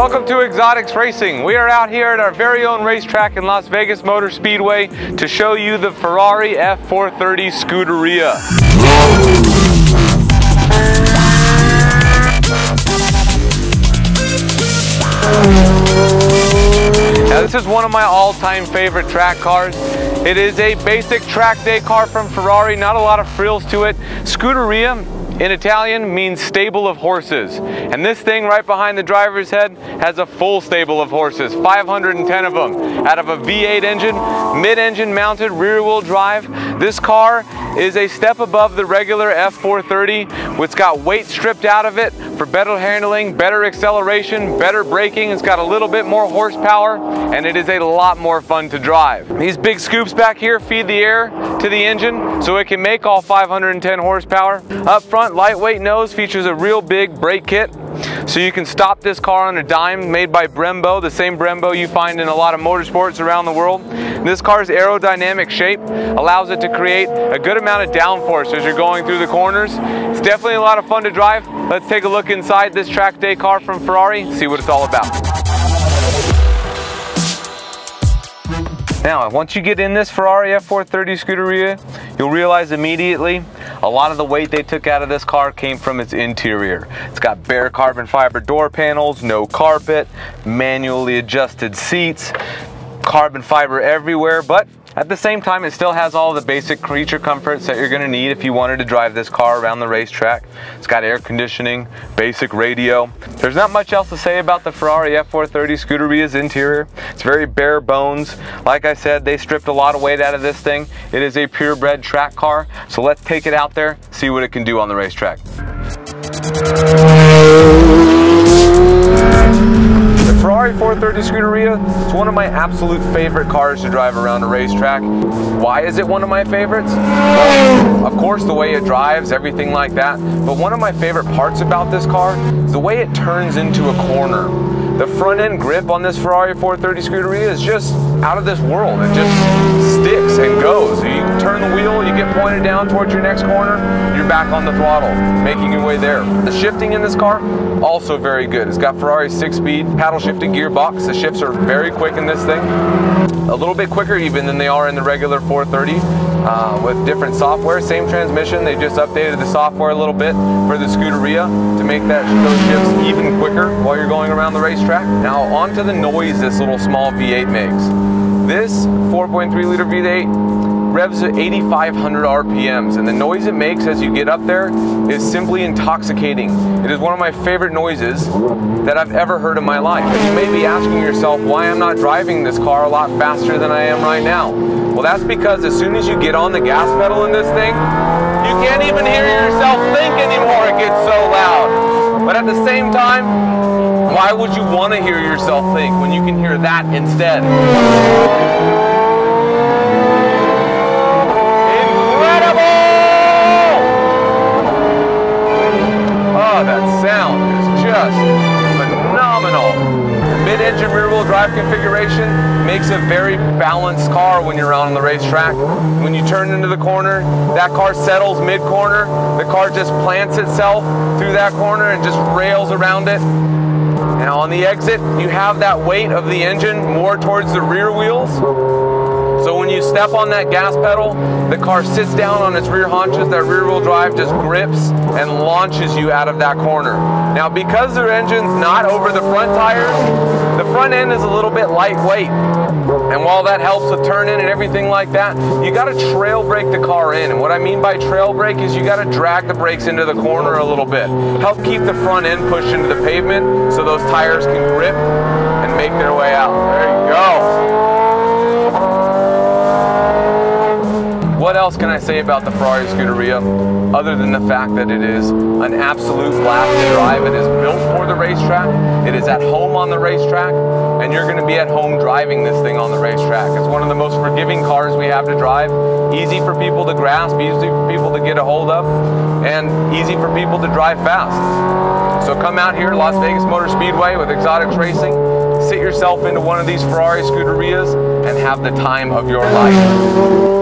Welcome to Exotics Racing. We are out here at our very own racetrack in Las Vegas Motor Speedway to show you the Ferrari F430 Scuderia. Now this is one of my all-time favorite track cars. It is a basic track day car from Ferrari, not a lot of frills to it. Scuderia in Italian means stable of horses. And this thing right behind the driver's head has a full stable of horses, 510 of them, out of a V8 engine, mid-engine mounted, rear-wheel drive. This car is a step above the regular F430, which got weight stripped out of it for better handling, better acceleration, better braking. It's got a little bit more horsepower, and it is a lot more fun to drive. These big scoops back here feed the air to the engine so it can make all 510 horsepower. Up front, lightweight nose features a real big brake kit, so you can stop this car on a dime, made by Brembo, the same Brembo you find in a lot of motorsports around the world. This car's aerodynamic shape allows it to create a good amount of downforce as you're going through the corners. It's definitely a lot of fun to drive. Let's take a look inside this track day car from Ferrari, see what it's all about. Now, once you get in this Ferrari F430 Scuderia, you'll realize immediately a lot of the weight they took out of this car came from its interior. It's got bare carbon fiber door panels, no carpet, manually adjusted seats, carbon fiber everywhere, but at the same time, it still has all the basic creature comforts that you're going to need if you wanted to drive this car around the racetrack. It's got air conditioning, basic radio. There's not much else to say about the Ferrari F430 Scuderia's interior. It's very bare bones. Like I said, they stripped a lot of weight out of this thing. It is a purebred track car, so let's take it out there, see what it can do on the racetrack. The Ferrari 430 Scuderia is one of my absolute favorite cars to drive around a racetrack. Why is it one of my favorites? Well, of course, the way it drives, everything like that. But one of my favorite parts about this car is the way it turns into a corner. The front end grip on this Ferrari 430 Scuderia is just out of this world. It just sticks and goes. So you turn the wheel, you get pointed down towards your next corner, you're back on the throttle, making your way there. The shifting in this car, also very good. It's got Ferrari's 6-speed paddle shifting gearbox. The shifts are very quick in this thing. A little bit quicker even than they are in the regular 430 with different software. Same transmission, they just updated the software a little bit for the Scuderia to make those shifts even quicker while you're going around the racetrack. Now onto the noise this little small V8 makes. This 4.3 liter V8 revs at 8,500 RPMs, and the noise it makes as you get up there is simply intoxicating. It is one of my favorite noises that I've ever heard in my life. And you may be asking yourself why I'm not driving this car a lot faster than I am right now. Well, that's because as soon as you get on the gas pedal in this thing, you can't even hear yourself think anymore. It gets so loud. But at the same time, why would you want to hear yourself think when you can hear that instead? That sound is just phenomenal. Mid-engine rear-wheel drive configuration makes a very balanced car when you're out on the racetrack. When you turn into the corner, that car settles mid-corner. The car just plants itself through that corner and just rails around it. Now on the exit, you have that weight of the engine more towards the rear wheels. So when you step on that gas pedal, the car sits down on its rear haunches, that rear wheel drive just grips and launches you out of that corner. Now because their engine's not over the front tires, the front end is a little bit lightweight. And while that helps with turning and everything like that, you gotta trail brake the car in. And what I mean by trail brake is you gotta drag the brakes into the corner a little bit. Help keep the front end pushed into the pavement so those tires can grip and make their way out. There you go. What else can I say about the Ferrari Scuderia other than the fact that it is an absolute blast to drive? It is built for the racetrack, it is at home on the racetrack, and you're going to be at home driving this thing on the racetrack. It's one of the most forgiving cars we have to drive, easy for people to grasp, easy for people to get a hold of, and easy for people to drive fast. So come out here, Las Vegas Motor Speedway with Exotics Racing, sit yourself into one of these Ferrari Scuderias, and have the time of your life.